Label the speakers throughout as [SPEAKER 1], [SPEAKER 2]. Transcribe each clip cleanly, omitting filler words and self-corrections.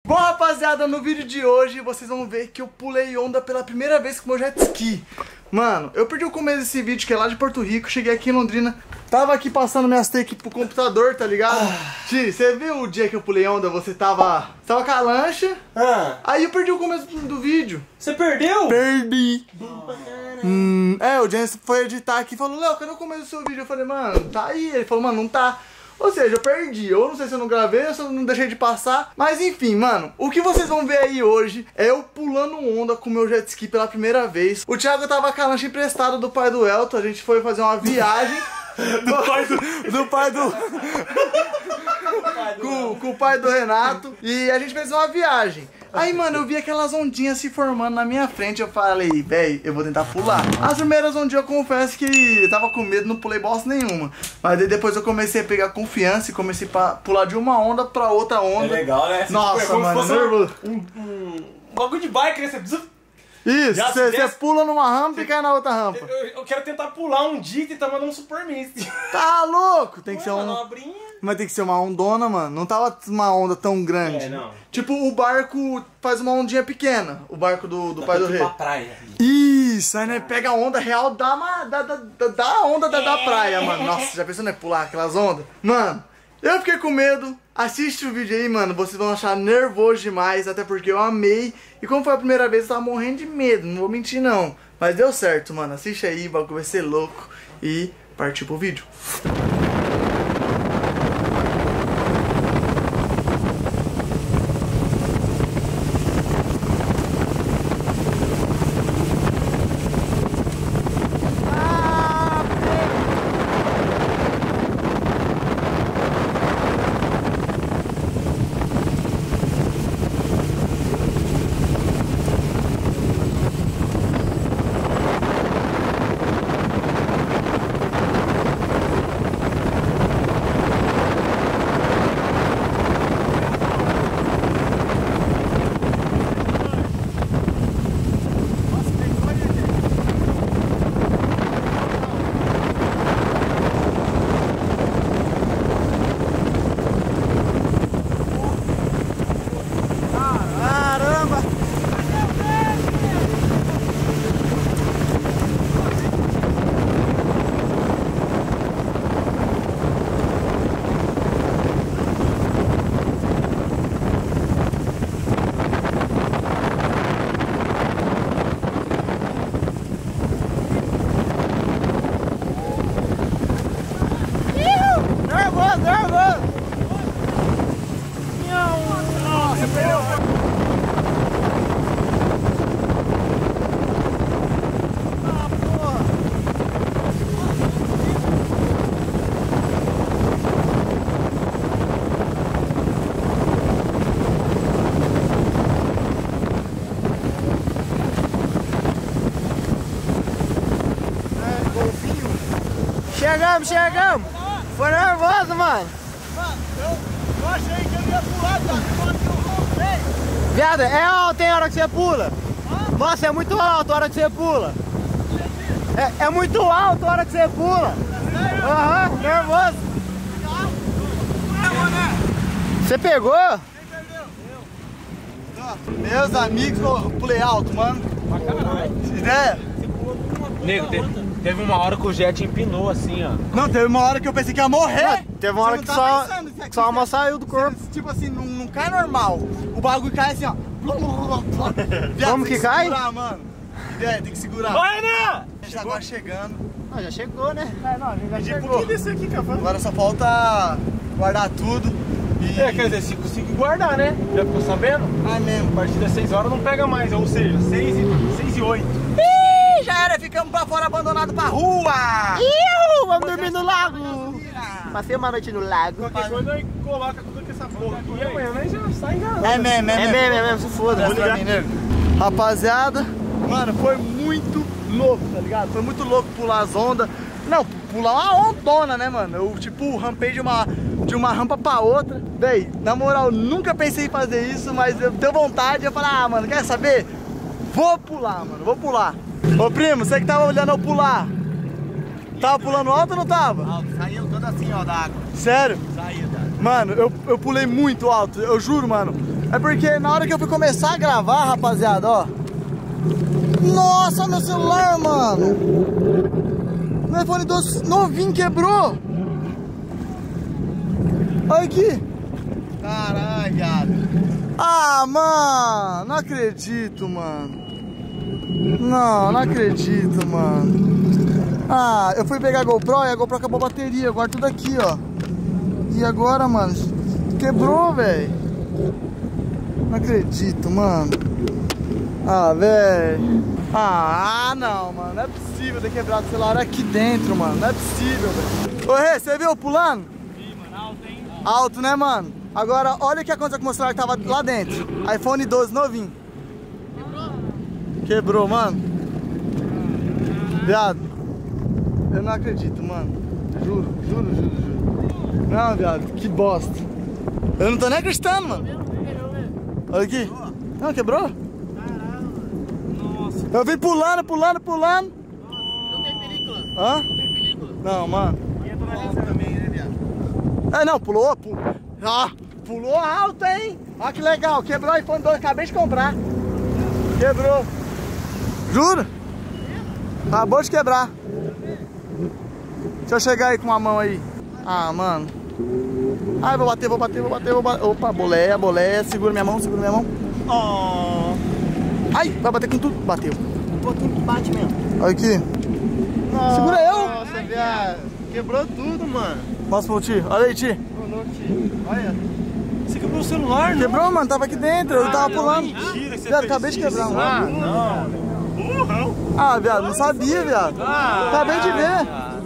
[SPEAKER 1] Bom, rapaziada, no vídeo de hoje vocês vão ver que eu pulei onda pela primeira vez com o meu jet ski. Mano, eu perdi o começo desse vídeo, que é lá de Porto Rico. Cheguei aqui em Londrina, tava aqui passando minhas takes pro computador, tá ligado? Ti, você viu o dia que eu pulei onda? Você tava com a lancha. Aí eu perdi o começo do vídeo.
[SPEAKER 2] Você perdeu?
[SPEAKER 1] Perdi. O Jens foi editar aqui e falou: Léo, cadê o começo do seu vídeo? Eu falei: mano, tá aí. Ele falou: mano, não tá. Ou seja, eu perdi. Eu não sei se eu não gravei ou se eu não deixei de passar. Mas enfim, mano, o que vocês vão ver aí hoje é eu pulando onda com o meu jet ski pela primeira vez. O Thiago tava com a lancha emprestada do pai do Elton. A gente foi fazer uma viagem. Com o pai do Renato. E a gente fez uma viagem. Aí, mano, eu vi aquelas ondinhas se formando na minha frente. Eu falei: véi, eu vou tentar pular. As primeiras ondinhas, eu confesso que eu tava com medo, não pulei bosta nenhuma. Mas daí depois eu comecei a pegar confiança e comecei a pular de uma onda pra outra onda.
[SPEAKER 2] É legal, né?
[SPEAKER 1] Nossa, mano, nervoso.
[SPEAKER 2] Um bagulho de bike, né?
[SPEAKER 1] Isso, você pula numa rampa e cai na outra rampa.
[SPEAKER 2] Eu quero tentar pular um dia e tentar mandar um Super Miss.
[SPEAKER 1] Tá louco? Tem que ser
[SPEAKER 2] manobrinha.
[SPEAKER 1] Mas tem que ser uma ondona, mano. Não tava uma onda tão grande.
[SPEAKER 2] É, não.
[SPEAKER 1] Tipo, o barco faz uma ondinha pequena. O barco do pai do rei.
[SPEAKER 2] Pra praia.
[SPEAKER 1] Isso, aí né, pega a onda real da onda da praia, mano. Nossa, já pensou, né, pular aquelas ondas? Mano, eu fiquei com medo. Assiste o vídeo aí, mano. Vocês vão achar nervoso demais, até porque eu amei. E como foi a primeira vez, eu tava morrendo de medo. Não vou mentir, não. Mas deu certo, mano. Assiste aí, o bagulho vai ser louco. E partiu pro vídeo.
[SPEAKER 3] Chegamos! Foi nervoso, mano!
[SPEAKER 1] Mano, eu achei que eu ia pular, tá?
[SPEAKER 3] Viado, é alto, hein, a hora que você pula? Nossa, é muito alto a hora que você pula! É muito alto a hora que você pula! Aham, nervoso! Você pegou?
[SPEAKER 1] Quem perdeu? Meus amigos, eu pulei alto, mano.
[SPEAKER 2] Pra caralho.
[SPEAKER 1] Ideia?
[SPEAKER 2] Nego, teve uma hora que o jet empinou assim, ó.
[SPEAKER 1] Não, teve uma hora que eu pensei que ia morrer.
[SPEAKER 3] Teve uma hora que só a alma saiu do corpo.
[SPEAKER 1] Tipo assim, não cai normal. O bagulho cai assim, ó.
[SPEAKER 3] Como que cai?
[SPEAKER 1] Tem que segurar, mano. Ideia, tem que segurar.
[SPEAKER 2] Vai, Ana!
[SPEAKER 1] A gente tá agora chegando.
[SPEAKER 3] Ah, já chegou, né?
[SPEAKER 1] Não, a gente já
[SPEAKER 2] Um
[SPEAKER 1] chegou.
[SPEAKER 2] pouquinho desse aqui, cara.
[SPEAKER 1] Agora só falta guardar tudo. E...
[SPEAKER 2] Quer dizer, se conseguir guardar, né? Já ficou sabendo?
[SPEAKER 1] Ah, mesmo.
[SPEAKER 2] A partir das 6 horas não pega mais, ou seja, 6 e 8.
[SPEAKER 1] Ih, já era, ficamos pra fora, abandonado pra rua.
[SPEAKER 3] Vamos dormir no lago! Passei uma noite no lago.
[SPEAKER 2] Qualquer coisa aí coloca tudo com essa porra aqui e amanhã nós já sai já.
[SPEAKER 1] É mesmo,
[SPEAKER 3] se foda.
[SPEAKER 1] Vou ligar. Rapaziada, mano, foi muito louco, tá ligado? Foi muito louco pular as ondas. Não, pular uma ondona, né, mano? Eu, tipo, rampei de uma rampa pra outra. Véi, na moral, nunca pensei em fazer isso, mas eu deu vontade. Eu falei: ah, mano, quer saber? Vou pular, mano, vou pular. Ô, primo, você que tava olhando eu pular, tava pulando alto ou não tava?
[SPEAKER 4] Alto, saiu todo assim, ó, da água.
[SPEAKER 1] Sério?
[SPEAKER 4] Saiu, tá?
[SPEAKER 1] Mano, eu pulei muito alto, eu juro, mano. É porque na hora que eu fui começar a gravar, rapaziada, ó. Nossa, meu celular, mano. Meu iPhone 12 novinho quebrou. Olha aqui.
[SPEAKER 3] Caralho, viado.
[SPEAKER 1] Ah, mano. Não acredito, mano. Não acredito, mano. Ah, eu fui pegar a GoPro e a GoPro acabou a bateria. Agora tudo aqui, ó. E agora, mano? Quebrou, velho. Não acredito, mano. Ah, velho. Ah, não, mano. Não é possível ter quebrado o celular aqui dentro, mano. Não é possível, velho. Ô, Rê, você viu pulando?
[SPEAKER 2] Sim, mano, alto, hein?
[SPEAKER 1] Alto, né, mano? Agora, olha o que aconteceu com o meu celular que tava lá dentro. iPhone 12 novinho. Quebrou, mano. Viado. Eu não acredito, mano. Juro. Não, viado. Que bosta. Eu não tô nem acreditando, mano. Olha aqui. Não, quebrou?
[SPEAKER 2] Nossa.
[SPEAKER 1] Eu vim pulando.
[SPEAKER 2] Não tem película?
[SPEAKER 1] Hã?
[SPEAKER 2] Não tem película?
[SPEAKER 1] Não, mano.
[SPEAKER 2] E entra na reserva também, né, viado?
[SPEAKER 1] É, não, pulou. Ah, pulou alto, hein? Olha que legal. Quebrou o iPhone 12. Acabei de comprar. Quebrou. Juro? Acabou de quebrar. Deixa eu chegar aí com uma mão aí. Ah, mano. Ai, vou bater. Opa, boleia. Segura minha mão.
[SPEAKER 3] Oh.
[SPEAKER 1] Ai, vai bater com tudo. Bateu.
[SPEAKER 3] Um pouquinho que bate mesmo.
[SPEAKER 1] Olha aqui. Segura eu.
[SPEAKER 3] Nossa, viado. Quebrou tudo, mano.
[SPEAKER 1] Mostra pro tio. Olha aí, tio.
[SPEAKER 3] Olha. Você quebrou o celular, né?
[SPEAKER 1] Quebrou, mano. Tava aqui dentro. Eu tava pulando.
[SPEAKER 3] Mentira que você
[SPEAKER 1] Viado,
[SPEAKER 3] fez
[SPEAKER 1] acabei de
[SPEAKER 3] isso.
[SPEAKER 1] quebrar, mano.
[SPEAKER 3] Ah, não. Burrão.
[SPEAKER 1] Ah, viado, não sabia, viado. Acabei de ver.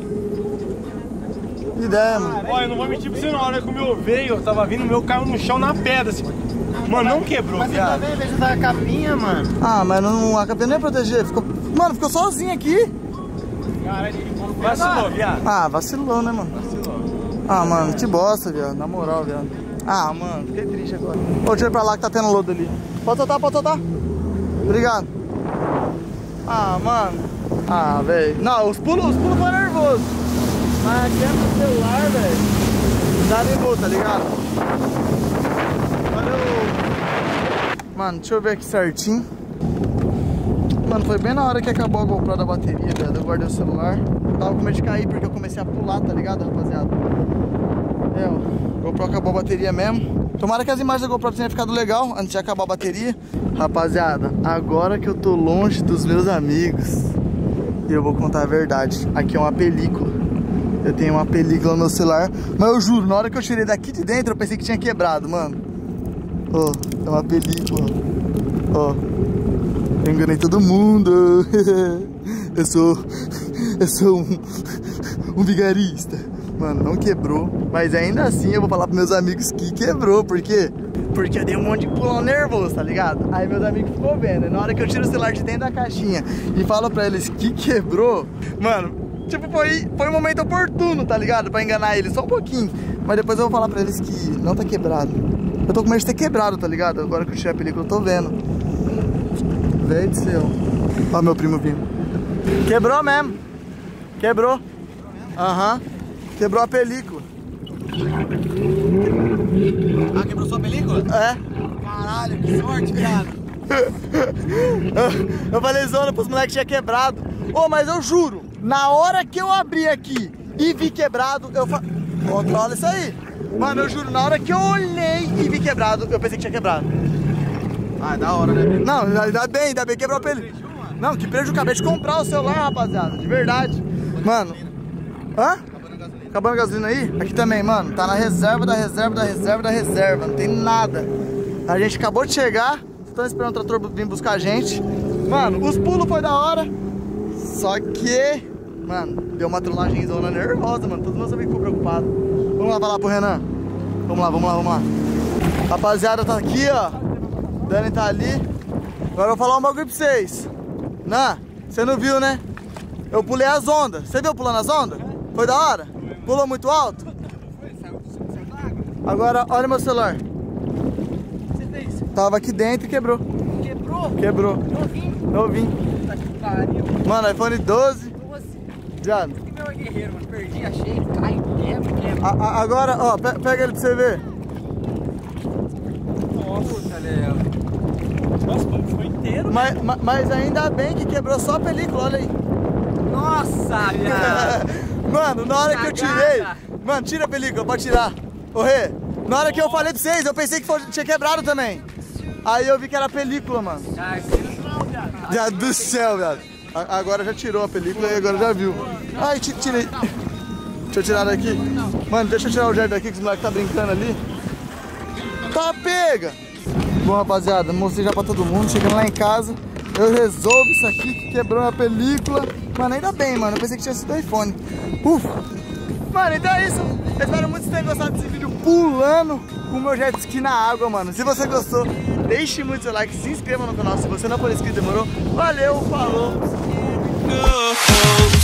[SPEAKER 1] Que ideia, mano.
[SPEAKER 3] Olha, eu não vou mentir pra você, na hora que o meu veio, eu tava vindo, o meu caiu no chão na pedra, assim. Mano, não quebrou, mas viado. Mas você também veio da capinha, mano.
[SPEAKER 1] Ah, mas não, a capinha nem ia proteger. Mano, ficou sozinho aqui.
[SPEAKER 3] Caralho, vacilou, viado.
[SPEAKER 1] Ah, vacilou, né, mano? Ah, mano, que bosta, viado. Na moral, viado. Ah, mano, fiquei triste agora. Ô, deixa eu ir pra lá que tá tendo lodo ali. Pode soltar. Obrigado. Ah, mano. Ah, velho. Não, os pulos foram nervosos. Mas aqui é no celular, velho. Já ligou, tá ligado? Mano, deixa eu ver aqui certinho. Mano, foi bem na hora que acabou a GoPro da bateria, velho. Eu guardei o celular. Tava com medo de cair porque eu comecei a pular, tá ligado, rapaziada? É, ó. GoPro acabou a bateria mesmo. Tomara que as imagens da GoPro tenham ficado legal antes de acabar a bateria. Rapaziada, agora que eu tô longe dos meus amigos, eu vou contar a verdade. Aqui é uma película. Eu tenho uma película no meu celular. Mas eu juro, na hora que eu tirei daqui de dentro, eu pensei que tinha quebrado, mano. Ó, é uma película. Ó, eu enganei todo mundo. Eu sou um vigarista. Mano, não quebrou. Mas ainda assim eu vou falar pros meus amigos que quebrou. Por quê? Porque eu dei um monte de pulão nervoso, tá ligado? Aí meus amigos ficou vendo. Na hora que eu tiro o celular de dentro da caixinha e falo pra eles que quebrou, mano, tipo, foi um momento oportuno, tá ligado? Pra enganar eles, só um pouquinho. Mas depois eu vou falar pra eles que não tá quebrado. Eu tô com medo de ter quebrado, tá ligado? Agora que eu tirei a película eu tô vendo. Velho do céu. Ó meu primo vindo. Quebrou mesmo. Quebrou. Aham. Quebrou a película.
[SPEAKER 3] Ah, quebrou sua película?
[SPEAKER 1] É.
[SPEAKER 3] Caralho, que sorte, viado.
[SPEAKER 1] Eu falei zona pros moleques que tinha quebrado. Ô, mas eu juro, na hora que eu abri aqui e vi quebrado, eu falei... Controla isso aí. Mano, eu juro, na hora que eu olhei e vi quebrado, eu pensei que tinha quebrado.
[SPEAKER 3] Ah, é da hora, né?
[SPEAKER 1] Não, ainda bem quebrou a película. Não, que prejuízo, acabei de comprar o celular, rapaziada, de verdade. Mano, hã? Acabando a gasolina aí? Aqui também, mano, tá na reserva, não tem nada. A gente acabou de chegar, estão esperando o trator vir buscar a gente. Mano, os pulos foi da hora, só que, mano, deu uma trollagem zona nervosa, mano, todos meus amigos ficou preocupados. Vamos lá falar pro Renan. Vamos lá. Rapaziada, tá aqui, ó. Dani tá ali. Agora eu vou falar um bagulho pra vocês. Não, você não viu, né? Eu pulei as ondas. Você viu pulando as ondas? Foi da hora? Pulou muito alto? Agora, olha meu celular.
[SPEAKER 2] Você fez?
[SPEAKER 1] Tava aqui dentro e quebrou. Quebrou. Novinho.
[SPEAKER 2] Tá que pariu.
[SPEAKER 1] Mano, iPhone 12. Já.
[SPEAKER 2] Que meu é guerreiro, mano. Perdi, achei, cai, quebra.
[SPEAKER 1] Agora, ó, pega ele pra você ver.
[SPEAKER 2] Nossa, Valeu.
[SPEAKER 4] Nossa, foi inteiro.
[SPEAKER 1] Mas ainda bem que quebrou só a película, olha aí.
[SPEAKER 2] Nossa, viado.
[SPEAKER 1] Mano, na hora que eu tirei... Mano, tira a película, pode tirar. Ô, Rê, na hora que eu falei pra vocês, eu pensei que tinha quebrado também. Aí eu vi que era a película, mano. Viado do céu, viado. Agora já tirou a película e agora já viu. Ai, tirei. Deixa eu tirar daqui. Mano, deixa eu tirar o jardim daqui que os moleques tá brincando ali. Tá, pega. Bom, rapaziada, mostrei já pra todo mundo. Chegando lá em casa, eu resolvo isso aqui que quebrou a película. Mano, ainda bem, mano. Eu pensei que tinha sido o iPhone. Mano, então é isso. Eu espero muito que vocês tenham gostado desse vídeo pulando com o meu jet ski na água, mano. Se você gostou, deixe muito seu like, se inscreva no canal se você não for inscrito, demorou? Valeu, falou!